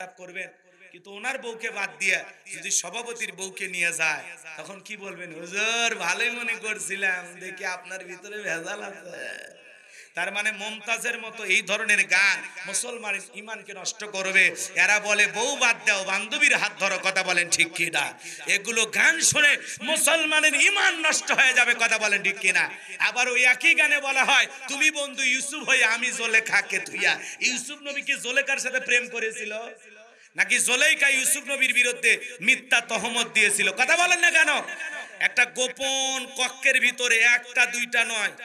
করবেন, কিন্তু ওনার বউকে বাদ দিয়ে যদি সভাপতির বউকে নিয়ে যায় তখন কি বলবেন? হুজুর ভালোই মনে করছিলাম, দেখি আপনার ভিতরে ভেজাল আছে। তার মানে মুমতাজের মতো এই ধরনের গান মুসলমানের ঈমানকে নষ্ট করবে। এরা বলে বউ বাদ দাও, বান্ধবীর হাত ধরো। কথা বলেন ঠিক কিনা? এগুলো গান শুনে মুসলমানের ঈমান নষ্ট হয়ে যাবে। কথা বলেন ঠিক কিনা? আবার ওই একই গানে বলা হয়, তুমি বন্ধু ইউসুফ হয়ে আমি জোলেখাকে থুইয়া। ইউসুফ নবী কি জোলেখার সাথে প্রেম করেছিল? নাকি জোলেখা ইউসুফ নবীর বিরুদ্ধে মিথ্যা তহমত দিয়েছিল? কথা বলেন না কেন? একটা গোপন কক্ষের ভিতরে একটা দুইটা নয়,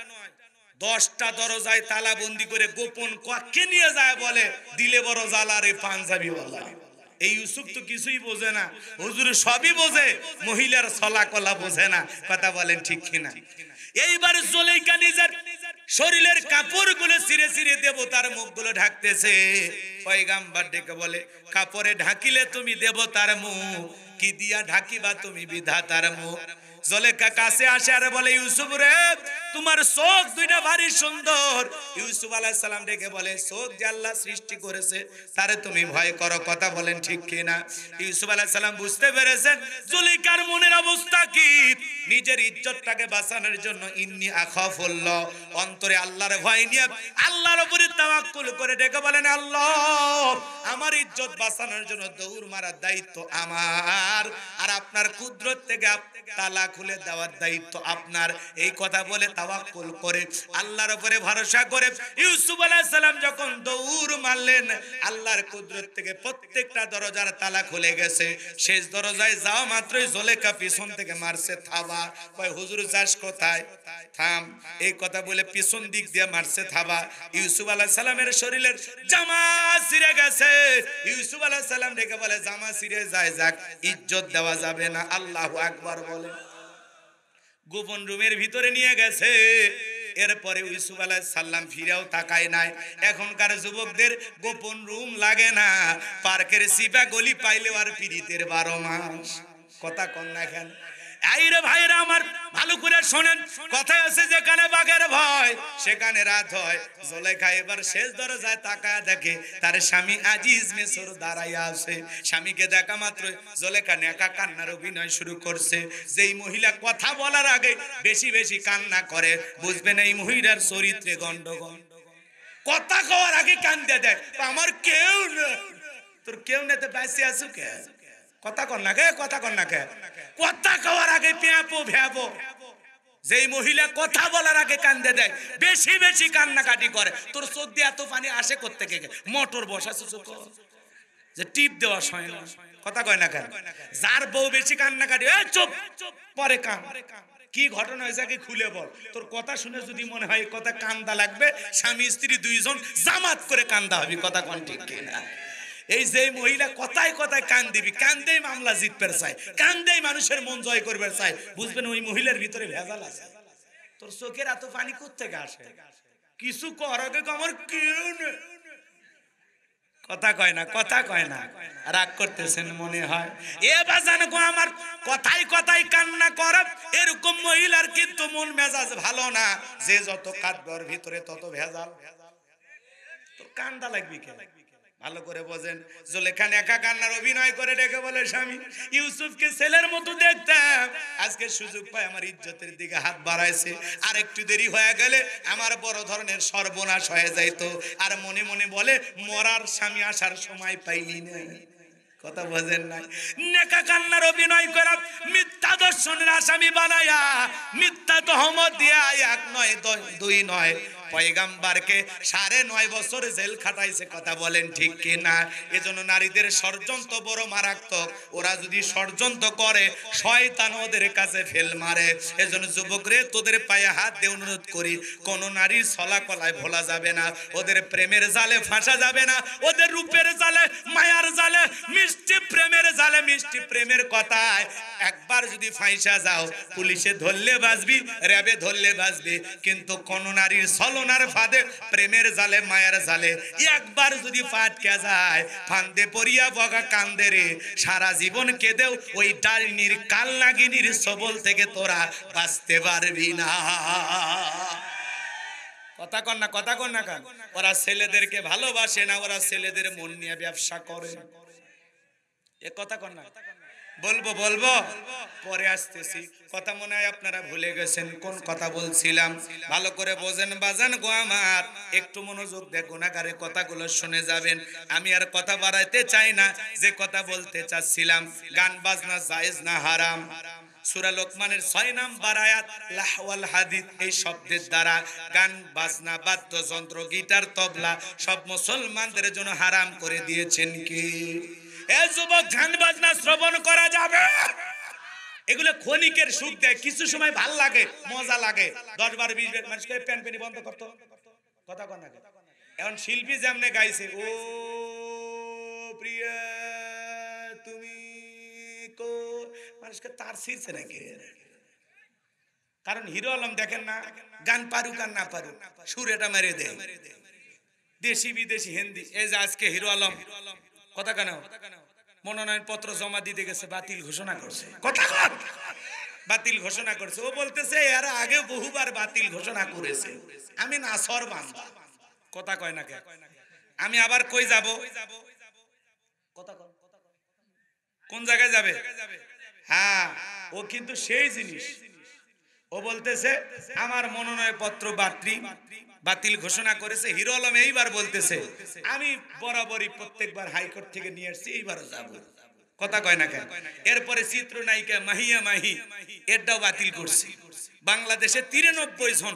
10টা দরজায় তালাবন্দি করে গোপন কক্ষে নিয়ে যায়, বলে দিলে বড় জ্বালা রে পাঞ্জাবি ওয়ালা। এই ইউসুফ তো কিছুই বোঝে না, হুজুর সবই বোঝে, মহিলার ছলাকলা বোঝে না। কথা বলেন ঠিক কিনা? এইবার জুলাইখা নিজের শরীরের কাপড়গুলো ছিঁড়ে ছিঁড়ে দেবতার মুখগুলো ঢাকতেছে। পয়গাম্বর ডেকে বলে, কাপড়ে ঢাকিলে তুমি দেবতার মুখ, কি দিয়া ঢাকিবা তুমি বিধাতার মুখ? জুলাইখা কাছে আসে আর বলে, ইউসুফ রে, তোমার চোখ দুইটা ভারী সুন্দর। ইউসুফ আলাইহিস সালাম ডেকে বলে, চোখ যে আল্লাহ সৃষ্টি করেছে তারে তুমি ভয় করো। কথা বলেন ঠিক কিনা? ইউসুফ আলাইহিস সালাম বুঝতে পেরেছেন জুলাইখার মনের অবস্থা কি। নিজের ইজ্জতটাকে বাঁচানোর জন্য ইন্নী আখাফুল্লাহ, অন্তরে আল্লাহর ভয় নিয়ে আল্লাহর উপরে তাওয়াক্কুল করে ডেকে বলেন, আল্লাহ আমার ইজ্জত বাঁচানোর জন্য দৌড় মারার দায়িত্ব আমার, আর আপনার কুদরত থেকে তালা খুলে দেওয়ার দায়িত্ব আপনার। এই কথা বলে তাওয়াক্কুল করে আল্লাহর উপরে ভরসা করে ইউসুফ আলাইহিস সালাম যখন দৌড় মারলেন, আল্লাহর কুদরত থেকে প্রত্যেকটা দরজার তালা খুলে গেছে। শেষ দরজায় যাওয়া মাত্রই জুলাইখা পিছন থেকে মারছে থাবা। কয় হুজুর যাস কোথায়? থাম। এই কথা বলে পিছন দিক দিয়ে মারছে থাবা। ইউসুফ আলাইহিস সালামের শরীরের জামা ছিঁড়ে গেছে। ইউসুফ আলাইহিস সালাম ডেকে বলে, জামা ছিঁড়ে যায় যাক, ইজ্জত দেওয়া যাবে না। আল্লাহু আকবার বলে গোপন রুমের ভিতরে নিয়ে গেছে। এরপরে ইউসুফ আলাইহিস সালাম ফিরেও তাকায় নাই। এখনকার যুবকদের গোপন রুম লাগে না, পার্কের সিপা গলি পাইলেও আর পীড়িতের 12 মাস। কথা কন না কেন? আইরে ভাইরা আমার, ভালো করে শোনেন, কথায় আছে যেখানে বাঘের ভয় সেখানে রাত হয়। জুলাইখা এবার শেষ দরজায় তাকায় দেখে তার স্বামী আজিজ মিসর দাঁড়াইয়া আছে। স্বামীকে দেখা মাত্র জুলাইখা নেকা কান্নার অভিনয় শুরু করছে। যেই মহিলা কথা বলার আগে বেশি বেশি কান্না করে, বুঝবেন এই মহিলার চরিত্রে গন্ডগোল। কথা কওয়ার আগে কান্দে দেয়, আমার কেউ না। তোর কেউ নেতে বাইসে আসু কে? কথা কর না কে? কথা কর না কে? কথা কওয়ার আগে পেঁপো ভেবো। যেই মহিলা কথা বলার আগে কান্দে দেয়, বেশি বেশি কান্নাকাটি করে, তোর চোখ দিয়ে এত পানি আসে করতে কে? মোটর বসাছে চোখ যে টিপ দেওয়া হয় না। কথা কয় না কেন? যার বউ বেশি কান্নাকাটি, এই চুপ, পরে কান। কি ঘটনা হয়েছে কি খুলে বল। তোর কথা শুনে যদি মনে হয় কথা কান্দা লাগবে, স্বামী স্ত্রী দুইজন জামাত করে কান্দা হবে। কথা কোন ঠিক কিনা? এই যে মহিলা কথায় কথায় কান দিবি, কান্দেই মামলা জিতবে চাই, কান্দেই মানুষের মন জয় করবে চাই, বুঝবেন ওই মহিলার ভিতরে ভেজাল আছে। তোর চোখের এত পানি কোত্থেকে আসে? কিছু কর আগে আমার কেউ নেই। কথা কয় না, কথা কয় না। রাগ করতেছেন মনে হয়। এ বাজান গো আমার, কথাই কথাই কান্না করে এরকম মহিলার কিন্তু মন মেজাজ ভালো না। যে যত কাঁদবার ভিতরে তত ভেজাল। তোর কান্দা লাগবি কেন? ভালো করে বোঝেন। জুলাইখা একা কান্নার অভিনয় করে ডেকে বলে, স্বামী ইউসুফকে ছেলের মতো দেখতাম, আজকে সুযোগ পায় আমার ইজ্জতের দিকে হাত বাড়াইছে, আর একটু দেরি হয়ে গেলে আমার বড় ধরনের সর্বনাশ হয়ে যাইতো। আর মনে মনে বলে, মরার স্বামী আসার সময় পাইলি না। কথা বোঝেন না? নেকা কান্নার অভিনয় করা, মিথ্যা দর্শনের আসামি বানায়া, মিথ্যা তহমত দিয়া, 1 নয় 2 নয়, পয়গাম্বরকে 9.5 বছর জেল খাটাইছে। কথা বলেন ঠিক কিনা? এজন্য নারীদের ষড়যন্ত্র বড় মারাত্মক। ওরা যদি ষড়যন্ত্র করে, শয়তান ওদের কাছে ফেল মারে। এজন্য যুবকরে, তোদের পায়ে হাত দিয়ে অনুরোধ করি, কোন নারীর ছলাকলায় ভোলা যাবে না, ওদের প্রেমের জালে ফাঁসা যাবে না, ওদের রূপের জালে, মায়ার জালে, মিষ্টি প্রেমের জালে, মিষ্টি প্রেমের কথায় একবার যদি ফাঁসা যাও, পুলিশে ধরলে বাঁচবি, র্যাবে ধরলে বাঁচবি, কিন্তু কোন নারীর ছলনার ফাঁদে, প্রেমের জালে, মায়ের জালে একবার যদি ফাটকে যায়, ফান্দে পড়িয়া বগা কান্দে রে, সারা জীবন কেঁদেও ওই ডাইনির কালনাগিনীর সবল থেকে তোরা বাঁচতে পারবি না। কথা কন না, কথা কন না কেন? ওরা ছেলেদেরকে ভালোবাসে না, ওরা ছেলেদের মন নিয়ে ব্যবসা করে। এ কথা কন না। বলবো বলবো পরে আসতেছি। কথা মনে হয় আপনারা ভুলে গেছেন কোন কথা বলছিলাম। ভালো করে বোঝেন বাজান গো আমার, একটু মনোযোগ দিয়ে গুনাহগারের কথাগুলো শুনে যাবেন। আমি আর কথা বাড়াইতে চাই না। যে কথা বলতে চাচ্ছিলাম, গান বাজনা জায়েজ না হারাম? সূরা লোকমানের 6 নম্বর আয়াত, লাহওয়াল হাদিদ এই শব্দের দ্বারা গান বাজনা বাদ্যযন্ত্র গিটার তবলা সব মুসলমানদের জন্য হারাম করে দিয়েছেন কি? এ যুবক, গান বাজনা শ্রবণ করা যাবে? এগুলো ক্ষণিকের সুখ দেয়, কিছু সময় ভাল লাগে, মজা লাগে। 10 বার 20 বার মানুষকে প্যান পেনি বন্ধ করতো। কথা কন না। এখন শিল্পী যেমনে গাইছে, ও প্রিয়া তুমি কো, মানুষকে তার ছিঁড়ছে নাকি? কারণ হিরো আলম দেখেন না, গান পারুক আর না পারুক সুর এটা মেরে দেয়। দেশি বিদেশি হিন্দি। এই যে আজকে হিরো আলম কথা কেন মনোনয়ন পত্র জমা দিতে গেছে, বাতিল ঘোষণা করছে। কথা কন, বাতিল ঘোষণা করছে। ও বলতেছে এরা আগে বহুবার বাতিল ঘোষণা করেছে, আমি নাসর বান্দা। কথা কয় না কে? আমি আবার কই যাব? কথা কন, কোন জায়গায় যাবে? হ্যাঁ, ও কিন্তু সেই জিনিস। ও বলতেছে আমার মনোনয়ন পত্র বাতিল ঘোষণা করেছে। হিরো আলম এইবার বলতেছে আমি বরাবরই প্রত্যেকবার হাইকোর্ট থেকে নিয়ে আসছি, এইবারও যাব। কথা কয় না কেন? এরপরে চিত্রনায়িকা মাহিয়া মাহি, এটাও বাতিল করছে। বাংলাদেশে 93 জন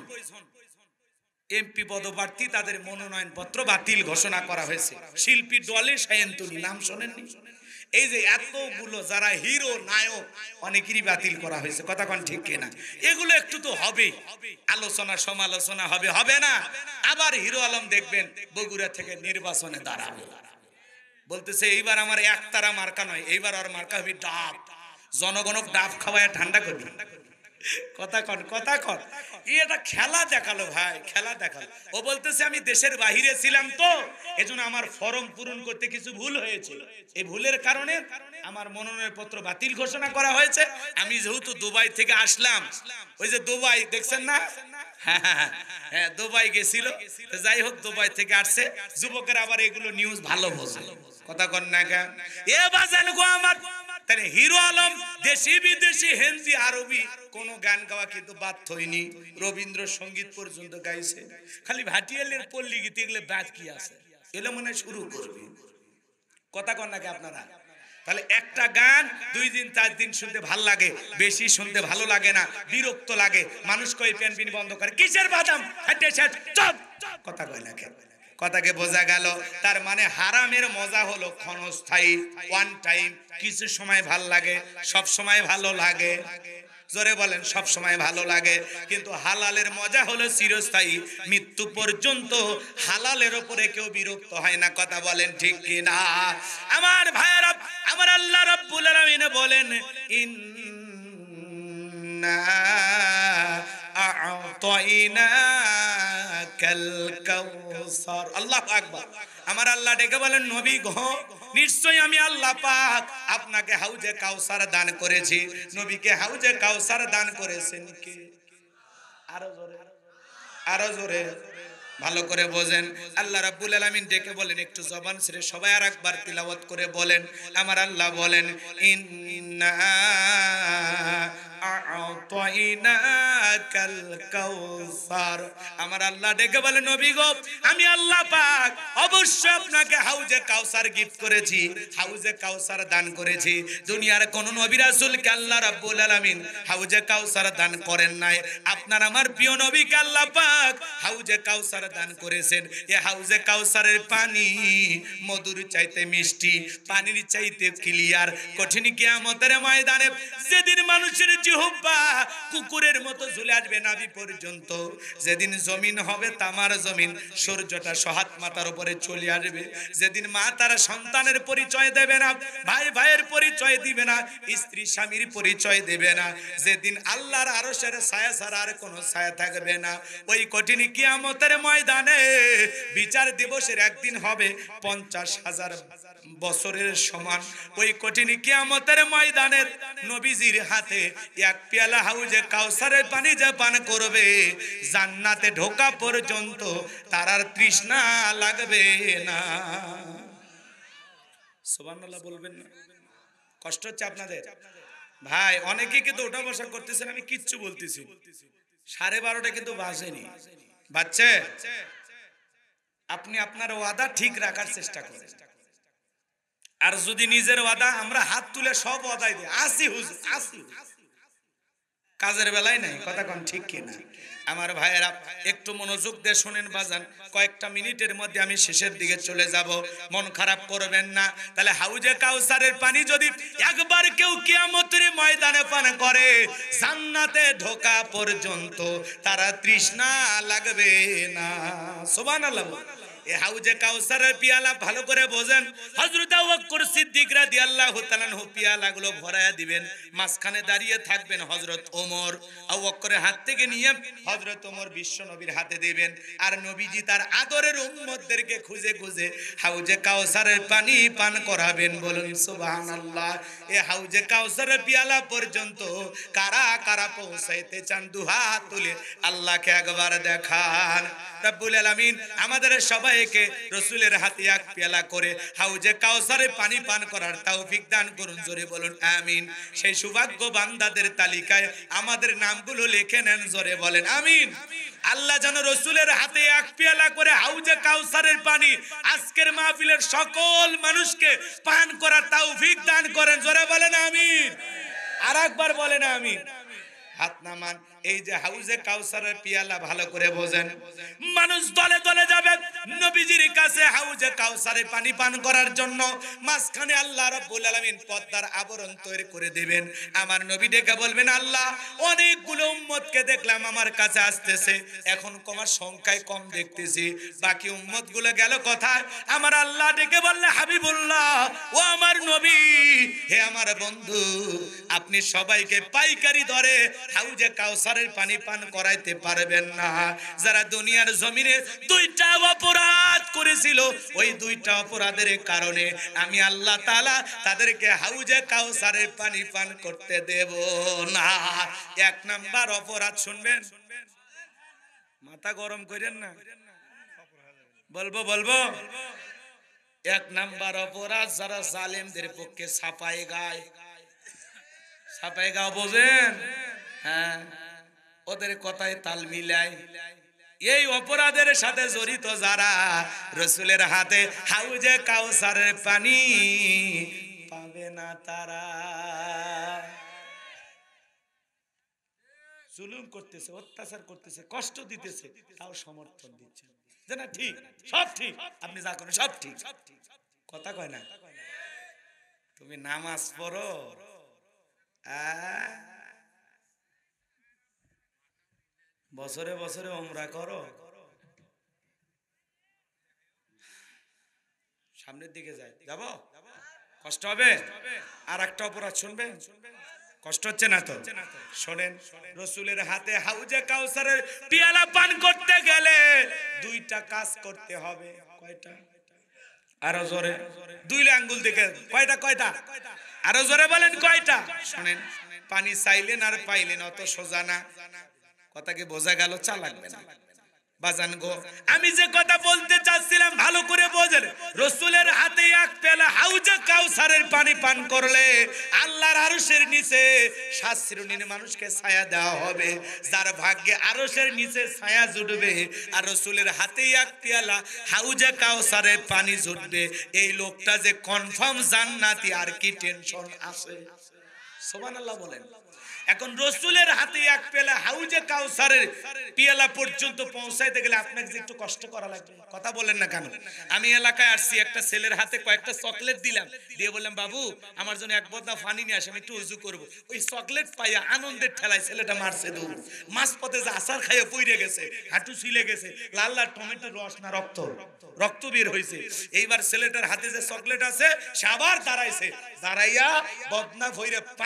এমপি পদপ্রার্থী, তাদের মনোনয়ন পত্র বাতিল ঘোষণা করা হয়েছে। শিল্পী ডলে সায়ন্তনী, নাম শোনেননি? এই যে এতগুলো যারা হিরো নায়ক, অনেকেরই বাতিল করা হয়েছে। কথা কোন ঠিক কিনা? এগুলো একটু তো হবে, আলোচনা সমালোচনা হবে, হবে না? আবার হিরো আলম দেখবেন বগুড়া থেকে নির্বাচনে দাঁড়াবে, বলতেছে এইবার আমার একতারা মার্কা নয়, এইবার আর মার্কা হবে ডাব। জনগণক ডাব খাওয়ায় ঠান্ডা করবে। কথা কন, কথা কন। এটা খেলা দেখালো ভাই, খেলা দেখালো। ও বলতেছে আমি দেশের বাহিরে ছিলাম, তো এজন্য আমার ফর্ম পূরণ করতে কিছু ভুল হয়েছে। এই ভুলের কারণে আমার মনোনয়ন পত্র বাতিল ঘোষণা করা হয়েছে। আমি যেহেতু দুবাই থেকে আসলাম, ওই যে দুবাই দেখছেন না? হ্যাঁ, দুবাই গেছিল। যাই হোক, দুবাই থেকে আসছে। যুবকের আবার এগুলো নিউজ ভালো বোঝে। কথা কন না কেন? এ বাজান গো আমার, তাহলে হিরো আলম দেশি বিদেশি হিন্দি আরবি কোন গান গাওয়া কিন্তু বাদ হয়নি। রবীন্দ্রসঙ্গীত পর্যন্ত গাইছে। খালি ভাটিয়ালের পল্লী গীত, এগুলো বাদ কি আছে? এগুলো মনে শুরু করবে। কথা কন নাকি আপনারা? তাহলে একটা গান 2 দিন 4 দিন শুনতে ভালো লাগে, বেশি শুনতে ভালো লাগে না, বিরক্ত লাগে। মানুষ কই প্যান পিন বন্ধ করে, কিসের বাদাম হাঁটে সেট চপ। কথা কয় না কেন? কথাকে বোঝা গেল। তার মানে হারামের মজা হলো ক্ষণস্থায়ী, ওয়ান টাইম। কিছু সময় ভালো লাগে, সব সময় ভালো লাগে। জোরে বলেন, সব সময় ভালো লাগে। কিন্তু হালালের মজা হলো চিরস্থায়ী, মৃত্যু পর্যন্ত হালালের উপরে কেউ বিরক্ত হয় না। কথা বলেন ঠিক কি না? আমার ভাইয়েরা, আমার আল্লাহ রাব্বুল আলামিন বলেন ইন্না আ'তাইনাকাল কাউসার। আল্লাহু আকবার। আমার আল্লাহ ডেকে বলেন নবী গো, নিশ্চয়ই আমি আল্লাহ পাক আপনাকে হাউজে কাউসার দান করেছি। নবীকে হাউজে কাউসার দান করেছেন কে? আরো জোরে, আরো জোরে, ভালো করে বোঝেন। আল্লাহ রাব্বুল আলামিন ডেকে বলেন, একটু জবান ছেড়ে সবাই আরেকবার তিলাওয়াত করে বলেন। আমার আল্লাহ বলেন ইন্না আ'তাইনাকাল কাউসার। আমার আল্লাহ ডেকে বলে নবী গো, আমি আল্লাহ পাক অবশ্যই আপনাকে হাউজে কাউসার গিফট করেছি, হাউজে কাউসার দান করেছি। দুনিয়ার কোন নবী রাসূলকে আল্লাহ রাব্বুল আলামিন হাউজে কাউসার দান করেন নাই। আপনার আমার প্রিয় নবীকে আল্লাহ পাক হাউজে কাউসার দান করেছেন। এই হাউজে কাউসারের পানি মধুর চাইতে মিষ্টি, পানির চাইতে ক্লিয়ার। কঠিন কিয়ামতের ময়দানে যেদিন মানুষের জিহ্বা কুকুরের মতো ঝুলে আসবে নাভি পর্যন্ত, যেদিন জমিন হবে তামার জমিন, সূর্যটা সহাত মাথার উপরে চলে আসবে, যেদিন মা তার সন্তানের পরিচয় দেবে না, ভাই ভাইয়ের পরিচয় দিবে না, স্ত্রী স্বামীর পরিচয় দেবে না, যেদিন আল্লাহর আরশের ছায়া ছাড়া আর কোনো ছায়া থাকবে না, ওই কঠিন কিয়ামতের ময়দানে বিচার দিবসের একদিন হবে 50,000 বছরের সমান। ওই কঠিন কিয়ামতের ময়দানের নবীজির হাতে এক পেয়ালা হাউজে কাউসারের পানি যে পান করবে, জান্নাতে ঢোকা পর্যন্ত তার আর তৃষ্ণা লাগবে না। সুবহানাল্লাহ বলবেন না? কষ্ট হচ্ছে আপনাদের ভাই? অনেকে কিন্তু ওঠা বসা করতেছেন, আমি কিচ্ছু বলতেছি। 12:30 কিন্তু বাজেনি, বাচ্চা। আপনি আপনার ওয়াদা ঠিক রাখার চেষ্টা করেন। আর যদি নিজের ওয়াদা, আমরা হাত তুলে সব ওয়াদাই দিই, আসি হুজুর আসি, কাজের বেলায় নাই, কথা কোন ঠিক কিনা? আমার ভাইয়েরা একটু মনোযোগ দিয়ে শুনেন বাজান, কয়েকটা মিনিটের মধ্যে আমি শেষের দিকে চলে যাব, মন খারাপ করবেন না। তাহলে হাউজে কাউসারের পানি যদি একবার কেউ কিয়ামতের ময়দানে পান করে, জান্নাতে ঢোকা পর্যন্ত তারা তৃষ্ণা লাগবে না। সুবহানাল্লাহ। এই হাউজে কাউসারের পিয়ালা ভালো করে বোঝেন। হযরত আবু বকর সিদ্দিক রাদিয়াল্লাহু তাআলা আনহু পিয়ালাগুলো ভরায়া দিবেন, মাঝখানে দাঁড়িয়ে থাকবেন হযরত ওমর। আবু বকরের হাত থেকে নিয়ে হযরত ওমর বিশ্ব নবীর হাতে দিবেন, আর নবীজি তার আদরের উম্মতদেরকে খুঁজে খুঁজে হাউজে কাউসারের পানি পান করাবেন। বলুন সুবহানাল্লাহ। এই হাউজে কাউসারের পিয়ালা পর্যন্ত কারা কারা পৌঁছাইতে চান? দুহাত তুলে আল্লাহকে একবার দেখান। রব্বুল আলামিন আমাদের সবাইকে রাসূলের হাতে এক পেয়ালা করে হাউজে কাউসারে পানি পান করার তৌফিক দান করুন। জোরে বলুন আমিন। সেই সৌভাগ্য বান্দাদের তালিকায় আমাদের নামগুলো লিখে নেন, জোরে বলেন আমিন। আল্লাহ যেন রাসূলের হাতে এক পেয়ালা করে হাউজে কাউসারের পানি আজকের মাহফিলের সকল মানুষকে পান করার তৌফিক দান করেন, জোরে বলেন আমিন। আরেকবার বলেন আমিন। হাত নামান। এই যে হাউজে কাউসারের পিয়ালা ভালো করে বোঝেন, মানুষ দলে দলে যাবে নবীজির কাছে হাউজে কাউসারে পানি পান করার জন্য। মাঝখানে আল্লাহ রাব্বুল আলামিন পর্দার আবরণ তৈরি করে দিবেন। আমার নবী ডেকে বলবেন, আল্লাহ অনেকগুলো উম্মতকে দেখলাম আমার কাছে আসতেছে, এখন কমার সংখ্যায় কম দেখতেছি, বাকি উম্মতগুলো গেল কোথায়? আমার আল্লাহ ডেকে বললে, হাবিবুল্লাহ ও আমার নবী, হে আমার বন্ধু, আপনি সবাইকে পাইকারি দরে হাউজে কাউসারের পানি পান করাইতে পারবেন না। যারা দুনিয়ার জমিনে দুইটা অপরাধ করেছিল, ওই দুইটা অপরাধের কারণে আমি আল্লাহ তাআলা তাদেরকে হাউজে কাউসারের পানি পান করতে দেব না। এক নাম্বার অপরাধ শুনবেন, মাথা গরম করেন না, বলবো। এক নাম্বার অপরাধ, যারা জালেমদের পক্ষে ছাপাই গায়। ছাপাই গাও বোঝেন? হ্যাঁ, ওদের কথায় তাল মিলায়। এই অপরাধের সাথে জড়িত যারা, রাসূলের হাতে হাউজে কাউসারের পানি পাবে না তারা। জুলুম করতেছে, অত্যাচার করতেছে, কষ্ট দিতেছে, তাও সমর্থন দিচ্ছে যে না ঠিক, সব ঠিক, আপনি যা করেন সব ঠিক। কথা কয় না? তুমি নামাজ পড়ো, বছরে বছরে ওমরা করো, সামনের দিকে যাবো, কষ্ট হবে। আর একটা অপরাধ শুনবে, কষ্ট হচ্ছে না তো? শোনেন, রাসূলের হাতে হাউজে কাউসারের পিয়ালা পান করতে গেলে দুইটা কাজ করতে হবে। কয়টা? আরো জোরে, দুই আঙ্গুল দেখে কয়টা? আরো জোরে বলেন কয়টা? শোনেন, পানি চাইলেন আর পাইলেন অত সোজা না। কথা কি বোঝা গেল? চা লাগবে না বাজান গো। আমি যে কথা বলতে চাচ্ছিলাম ভালো করে বোঝেন। রাসূলের হাতে এক পেয়ালা হাউজে কাউসারের পানি পান করলে আল্লাহর আরশের নিচে 7 শ্রেণীর মানুষকে ছায়া দেওয়া হবে। যার ভাগ্যে আরশের নিচে ছায়া জুটবে আর রাসূলের হাতে এক পেয়ালা হাউজে কাউসারের পানি জুটবে, এই লোকটা যে কনফার্ম জান্নাতি, আর কি টেনশন আছে? সুবহানাল্লাহ বলেন। এখন রাসূলের হাতে এক পেয়ালা হাউজে কাউসারের পেয়ালা পর্যন্ত পৌঁছাইতে গেলে আপনাকে যে একটু কষ্ট করা লাগবে। কথা বলেন না কেন? আমি এলাকায় আসছি, একটা ছেলের হাতে কয়েকটা চকলেট দিলাম, দিয়ে বললাম, বাবু আমার জন্য এক বোতল পানি নিয়ে আসে, আমি একটু উজু করবো। ওই চকলেট পাইয়া আনন্দের ঠেলায় ছেলেটা মারছে দৌড়। মাঝপথে যে আচার খাইয়ে পইরে গেছে, হাঁটু ছিলে গেছে, লাল লাল টমেটো রস না রক্ত বের হয়েছে। এইবার ছেলেটার হাতে যে চকলেট আছে সে আবার দাঁড়াইছে, দাঁড়াইয়া বদনা ভইরে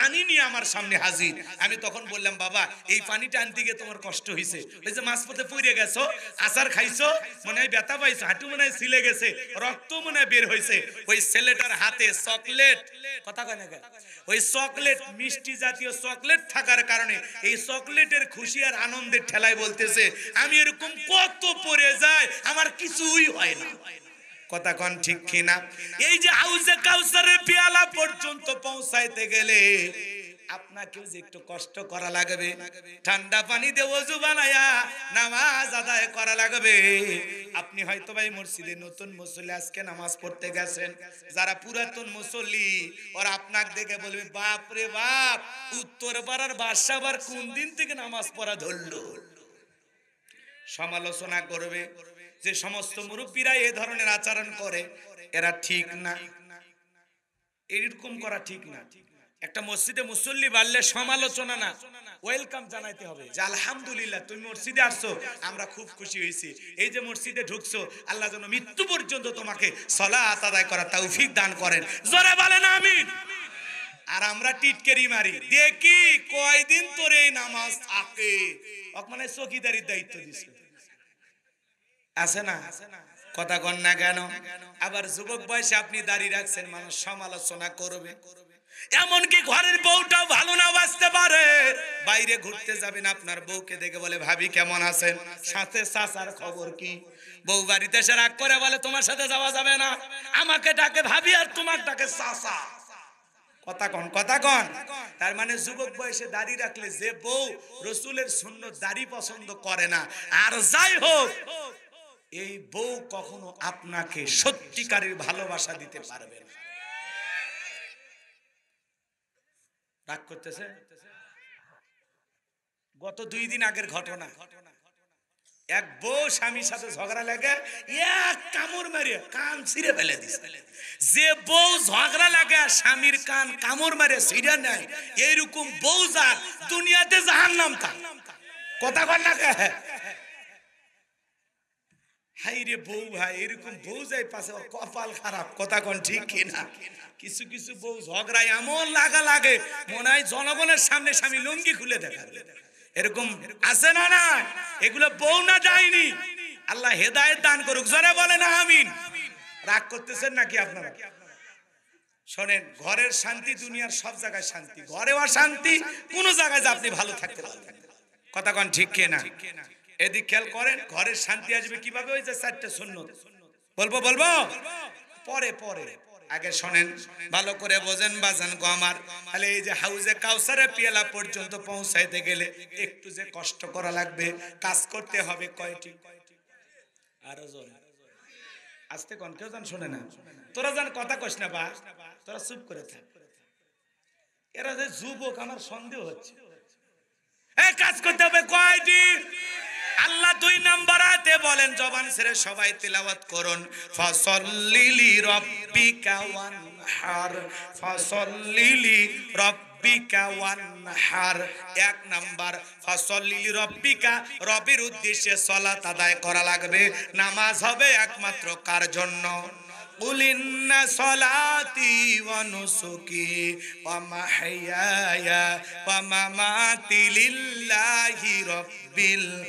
পানি নিয়ে আমার সামনে হাজির। আমি তখন বললাম, বাবা এই পানিটা আনতে গিয়ে তোমার কষ্ট হয়েছে, ওই যে মাঝপথে পড়ে গেছো, আচার খাইছো, মনে হয় ব্যথা পাইছো, হাঁটু মনে হয় ছিলে গেছে, রক্ত মনে হয় বের হয়েছে। ওই ছেলেটার হাতে চকলেট, কথা কয় না, ওই চকলেট মিষ্টি জাতীয় চকলেট থাকার কারণে এই চকলেটের খুশি আর আনন্দের ঠেলায় বলতেছে, আমি এরকম কত পড়ে যায়, আমার কিছুই হয় না। কথা কোন ঠিক কিনা? এই যে হাউজে কাউসারের পেয়ালা পর্যন্ত পৌঁছাইতে গেলে আপনাকেও যে একটু কষ্ট করা লাগবে, ঠান্ডা পানি দিয়ে ওযু বানায়া নামাজ আদায় করা লাগবে। আপনি হয়তো ভাই মসজিদে নতুন মুসল্লি, আজকে নামাজ পড়তে গেছেন, যারা পুরাতন মুসল্লি ওরা আপনাকে দেখে বলবে, বাপ রে বাপ, উত্তর পাড়ার বাদশা আবার কোন দিন থেকে নামাজ পড়া ধরলো। সমালোচনা করবে যে সমস্ত মুরব্বীরা এই ধরনের আচরণ করে, এরা ঠিক না, এরকম করা ঠিক না। একটা মসজিদে মুসল্লি বাড়লে সমালোচনা না, ওয়েলকাম জানাইতে হবে যে আলহামদুলিল্লাহ তুমি মসজিদে আসছো, আমরা খুব খুশি হয়েছি। এই যে মসজিদে ঢুকছো, আল্লাহ যেন মৃত্যু পর্যন্ত তোমাকে সালাত আদায় করার তৌফিক দান করেন। জোরে বলেন আমিন। আর আমরা টিটকারি মারি, দেখি কয়দিন তোরে এই নামাজ থাকে, মানে চৌকিদারির দায়িত্ব দিছে, আছে না? কথা কন না কেন? আবার যুবক বয়সে আপনি দাড়ি রাখছেন, মানুষ সমালোচনা করবে। এমনকি ঘরের বউটাও ভালো না বাঁচতে পারে, বাইরে ঘুরতে যাবেন, আপনার বউকে দেখে বলে, ভাবি কেমন আছেন, সাথে চাচার খবর কি? বউ বাড়িতে এসে রাগ করে বলে, তোমার সাথে যাওয়া যাবে না, আমাকে ডাকে ভাবি আর তোমার ডাকে চাচা। কথা কন, কথা কন। তার মানে যুবক বয়সে দাড়ি রাখলে যে বউ রসুলের সুন্নত দাড়ি পছন্দ করে না, আর যাই হোক, এই বউ কখনো আপনাকে সত্যিকারের ভালোবাসা দিতে পারবে না। রাগ করতেছে? গত 2 দিন আগের ঘটনা, এক বউ স্বামীর সাথে ঝগড়া লাগে, এক কামড় মেরে কান ছিঁড়ে ফেলে দিছে। যে বউ ঝগড়া লাগে স্বামীর কান কামড় মেরে ছিঁড়ে নেয়, এইরকম বউ যার দুনিয়াতে জাহান্নাম তার। কথা কন না কে? হাই রে বউ ভাই, এরকম বউ যাই পাশে কপাল খারাপ। কথা কন ঠিক কিনা? কিছু কিছু বউ ঝগড়ায় এমন লাগা লাগে মনে হয় জনগণের সামনে স্বামী লুঙ্গি খুলে দেখাবে, এরকম আছে না? না, এগুলো বউ না যায়নি। আল্লাহ হেদায়েত দান করুক, জোরে বলেন আমিন। রাগ করতেছেন নাকি আপনারা? শোনেন, ঘরের শান্তি দুনিয়ার সব জায়গায় শান্তি, ঘরেও শান্তি, কোন জায়গায় যে আপনি ভালো থাকতে পারবেন। কথা কন ঠিক কিনা? এদিক খেয়াল করেন, ঘরের শান্তি আসবে কিভাবে? ওই যে 4টে সুন্নত বলবো পরে পরে, আগে শোনেন, ভালো করে বোঝেন বাজান গো আমার। তাহলে এই যে হাউজে কাউসারের পেয়ালা পর্যন্ত পৌঁছাইতে গেলে একটু যে কষ্ট করা লাগবে, কাজ করতে হবে কয়টি? আরো জন আস্তে কোন, কেউ জান শোনে না, তোরা জান কথা কস না বা, তোরা চুপ করে থাক। এরা যে যুবক, আমার সন্দেহ হচ্ছে। এই কাজ করতে হবে কয়টি? আল্লাহ 2 নাম্বার আয়াতে বলেন, জবান ছেড়ে সবাই তেলাওয়াত করুন, ফাসাল্লি রাব্বিকা ওয়ানহার, ফাসাল্লি রাব্বিকা ওয়ানহার। 1 নাম্বার, ফাসাল্লি রাব্বিকা, রবের উদ্দেশ্যে সালাত আদায় করা লাগবে। নামাজ হবে একমাত্র কার জন্য? قل إن صلاتي ونسكي ومحياي ومماتي لله رب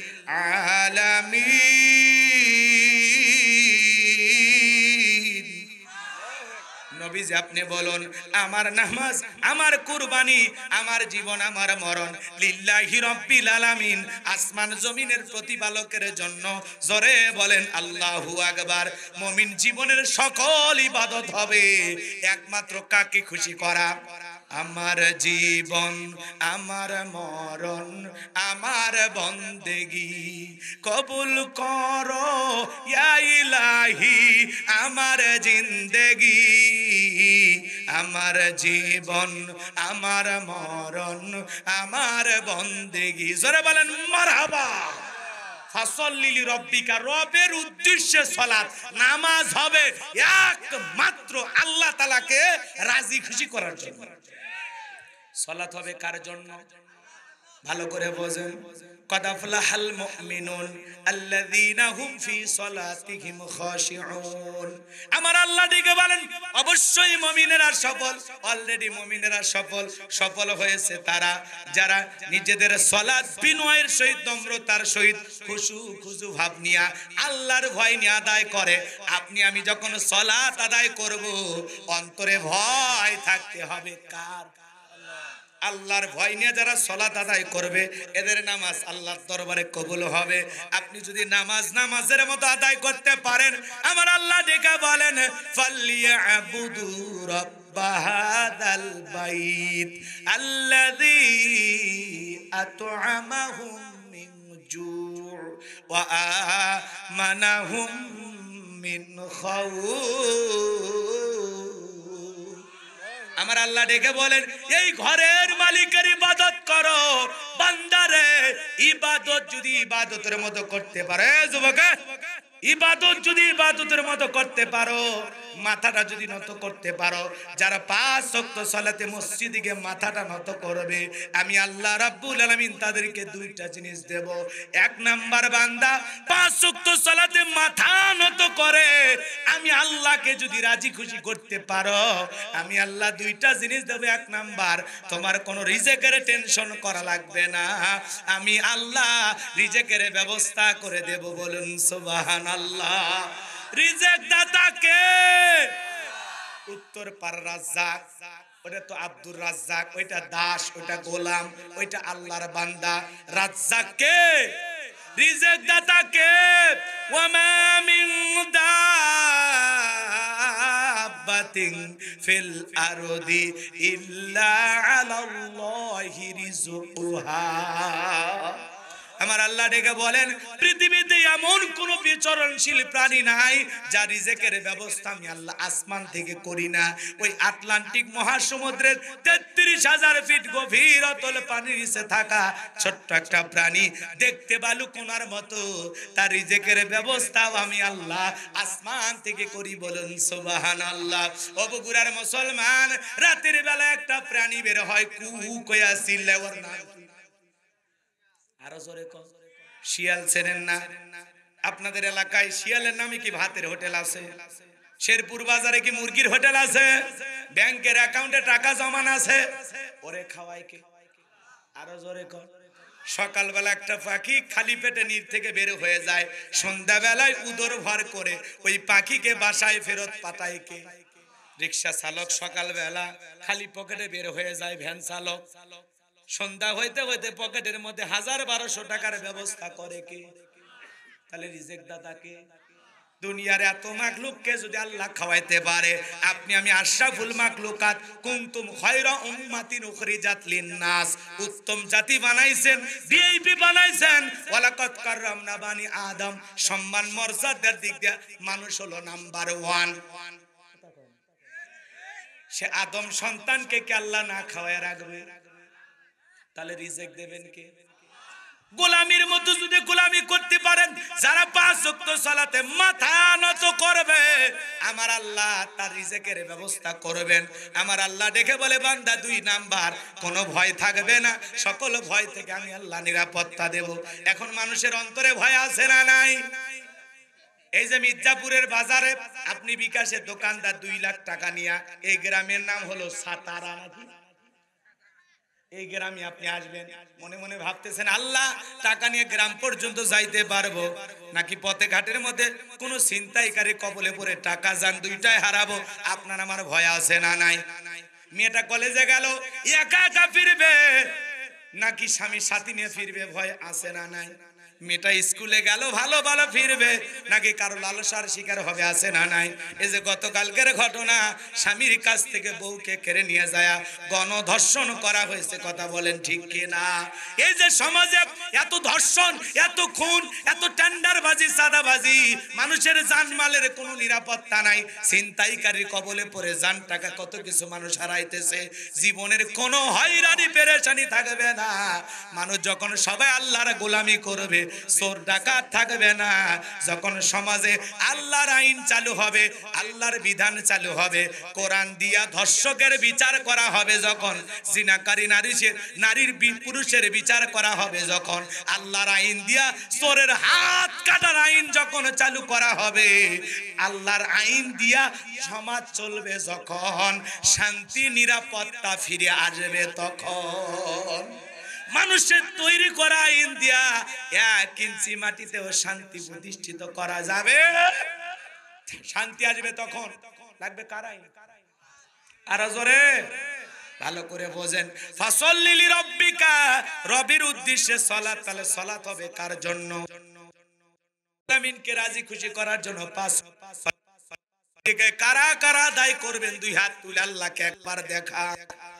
العالمين। নবীজি আপনি বলুন, আমার নামাজ, আমার কুরবানি, আমার জীবন, আমার মরণ লিল্লাহি রাব্বিল আলামিন, আসমান জমিনের প্রতিপালকের জন্য। জোরে বলেন আল্লাহু আকবার। মুমিন জীবনের সকল ইবাদত হবে একমাত্র কাকে খুশি করা? আমার জীবন, আমার মরণ, আমার বন্দেগি কবুল করো ইয়া ইলাহি, আমার জিন্দেগি, আমার জীবন, আমার মরণ, আমার বন্দেগি। জোরে বলেন মারহাবা। ফাসাল্লি লিরাব্বিকা, রবের উদ্দেশ্যে সালাত, নামাজ হবে একমাত্র আল্লাহ তাআলাকে রাজি খুশি করার জন্য। সালাত হবে কার জন্য? ভালো করে বোঝেন। قد أفلح المؤمنون الذين هم في صلاتهم خاشعون। আমার আল্লাহ ডেকে বলেন অবশ্যই মুমিনেরা সফল, অলরেডি মুমিনেরা সফল হয়েছে তারা যারা নিজেদের সালাত বিনয়ের সহিত নম্রতার সহিত খুশু ভাব নিয়ে আল্লাহর ভয় নিয়ে আদায় করে। আপনি আমি যখন সালাত আদায় করব অন্তরে ভয় থাকতে হবে কার? আল্লাহর ভয় নিয়ে যারা সালাত আদায় করবে এদের নামাজ আল্লাহর দরবারে কবুল হবে। আপনি যদি নামাজের মতো আদায় করতে পারেন, আমার আল্লাহ ডেকে বলেন ফালিয়াবুদু রাব্বাহাদাল বাইত আল্লাযী আত'আমাহুম মিন জু' ওয়া আমানাহুম মিন খাউফ। আমার আল্লাহ ডেকে বলেন এই ঘরের মালিকের ইবাদত করো বান্দারে। ইবাদত যদি ইবাদতের মতো করতে পারে, যুবক ইবাদত যদি ইবাদতের মতো করতে পারো, মাথাটা যদি নত করতে পারো, যারা 5 ওয়াক্ত সালাতে মসজিদে গিয়ে মাথাটা নত করবে, আমি আল্লাহ রাব্বুল আলামিন তাদেরকে দুইটা জিনিস দেব। এক নাম্বার, বান্দা 5 ওয়াক্ত সালাতে মাথা নত করে আমি আল্লাহকে যদি রাজি খুশি করতে পারো, আমি আল্লাহ দুইটা জিনিস দেব। এক নাম্বার, তোমার কোনো রিজেকের টেনশন করা লাগবে না, আমি আল্লাহ রিজেকের ব্যবস্থা করে দেব। বলুন সুবহানাল্লাহ। রিজেক দাতা কে? উত্তর পার রাজ্জাক। ওটা তো আব্দুর রাজ্জাক, ওইটা দাস, ওইটা গোলাম, ওইটা আল্লাহর বান্দা। রাজ্জাক কে? রিজেক দাতা কে? ওয়ামা মিন দাব্বাতিন ফিল আরদি ইল্লা আলাল্লাহি রিজকুহা। আমার আল্লাহ ডেকে বলেন পৃথিবীতে এমন কোন বিচরণশীল প্রাণী নাই যার রিজেকের ব্যবস্থা আমি আল্লাহ আসমান থেকে করি না। ওই আটলান্টিক মহাসমুদ্রের 33,000 ফিট গভীর অতল পানির নিচে থাকা ছোট্ট একটা প্রাণী, দেখতে বালু কোনার মতো, তার রিজেকের ব্যবস্থাও আমি আল্লাহ আসমান থেকে করি। বলুন সুবহানাল্লাহ। ও বগুড়ার মুসলমান, রাতের বেলা একটা প্রাণী বের হয়, কু কয়া চিল্লায়, ওর নাম আরো জোরে কর। শিয়াল চেনেন না? আপনাদের এলাকায় শিয়ালের নামে কি ভাতের হোটেল আছে? শেরপুর বাজারে কি মুরগির হোটেল আছে? ব্যাংকের অ্যাকাউন্টে টাকা জমান আছে? ওরে খাওয়ায় কে? আরো জোরে কর। সকালবেলা একটা পাখি খালি পেটে নির থেকে বের হয়ে যায়, সন্ধ্যাবেলায় উদর ভর করে ওই পাখিকে বাসায় ফেরত পাঠায় কে? রিক্সা চালক সকালবেলা খালি পকেটে বের হয়ে যায়, ভ্যান চালক সন্ধ্যা হইতে হইতে পকেটের মধ্যে 1000-1200 টাকার ব্যবস্থা করে কে? তাহলে রিজেক দাতা কে? দুনিয়ার এত মাখলুককে যদি আল্লাহ খাওয়াইতে পারে, আপনি আমি আশরাফুল মাখলুকাত কুনতুম খায়রা উম্মাতিন উখরিজাত লিন-নাস, উত্তম জাতি বানাইছেন, ভিআইপি বানাইছেন। ওয়ালাকাদ কাররামনা বানি আদম, সম্মান মর্যাদার দিক দিয়ে মানুষ হলো নাম্বার 1। সে আদম সন্তানকে কি আল্লাহ না খাওয়ায় রাখবে? তাহলে রিজেক দেবেন কে? গোলামির মতো যদি গোলামি করতে পারেন, যারা 5 ওয়াক্ত সালাতে মাথা নত করবে, আমার আল্লাহ তার রিজেকের ব্যবস্থা করবেন। আমার আল্লাহ দেখে বলে বান্দা 2 নাম্বার, কোনো ভয় থাকবে না, সকল ভয় থেকে আমি আল্লাহ নিরাপত্তা দেব। এখন মানুষের অন্তরে ভয় আছে না নাই? এই যে মির্জাপুরের বাজারে আপনি বিকাশের দোকানদার 2 লাখ টাকা নিয়ে, এই গ্রামের নাম হলো সাতারা, নাকি? এই গ্রামে আপনি আসবেন, মনে মনে ভাবতেছেন আল্লাহ টাকা নিয়ে গ্রাম পর্যন্ত যাইতে পারবো নাকি পথে ঘাটের মধ্যে কোন ছিনতাইকারী কবলে পড়ে টাকা যান দুইটাই হারাবো? আপনার আমার ভয় আছে না নাই? মেয়েটা কলেজে গেল, একা একা ফিরবে নাকি স্বামী সাথী নিয়ে ফিরবে? ভয় আছে না নাই? মেয়েটা স্কুলে গেল, ভালো ভালো ফিরবে নাকি কারো লালসার শিকার হবে? আছে না নাই? এই যে গতকালকের ঘটনা, স্বামীর কাছ থেকে বউকে কেড়ে নিয়ে যায় গণধর্ষণ করা হয়েছে, কথা বলেন ঠিক কি না? এই যে সমাজে এত ধর্ষণ, এত খুন, এত টেন্ডারবাজি, সাদাবাজি, মানুষের জানমালের কোনো নিরাপত্তা নাই, ছিনতাইকারীর কবলে পড়ে জান টাকা কত কিছু মানুষ হারাইতেছে, জীবনের কোনো হয়রানি পেরেশানি থাকবে না। মানুষ যখন সবাই আল্লাহর গোলামি করবে, চোর ডাকাত থাকবে না। যখন সমাজে আল্লাহর আইন চালু হবে, আল্লাহর বিধান চালু হবে, কোরআন দিয়া ধর্ষকের বিচার করা হবে, যখন জিনাকারী নারীর পুরুষের বিচার করা হবে, যখন আল্লাহর আইন দিয়া চোরের হাত কাটার আইন যখন চালু করা হবে, আল্লাহর আইন দিয়া সমাজ চলবে, যখন শান্তি নিরাপত্তা ফিরে আসবে, তখন মানুষের তৈরি করা আইন দিয়া 1 ইঞ্চি মাটিতেও শান্তি প্রতিষ্ঠিত করা যাবে। শান্তি আসবে তখন। লাগবে কার আইন? আর জোরে ভালো করে বোঝেন। ফাসল্লি লিরাব্বিকা, রবির উদ্দেশ্যে সালাত। তাহলে সালাত হবে কার জন্য? আমিনকে রাজি খুশি করার জন্য। 5 কারা কারা দায় করবেন? 2 হাত তুলে আল্লাহকে একবার দেখা।